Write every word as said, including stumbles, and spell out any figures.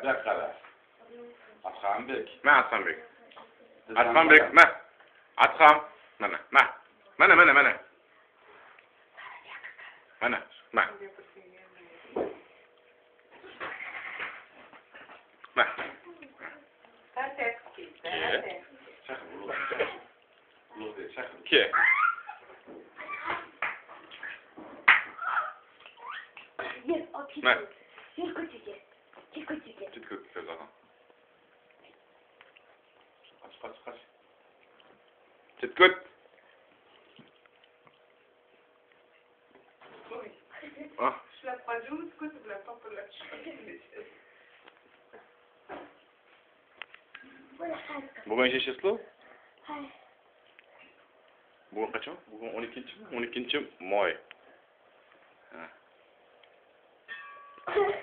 Bak qara. Atxambek. Ma Atxambek. Atxambek, ma. Atxam. Mana, ma. Mana, mana, mana. Mana, ma. Ma. Ke. Gel, o git. Ma. Gel koçucu. Gel koçucu. Git kız kız aha. Kaç kaç kaç. Git kız. Ah. Je la prends juste que tu la pas pour la Bugün kaç yaşlı? Hayır. Bugün kaçın? Bugün on ikinci mi? on ikinci May. Ha.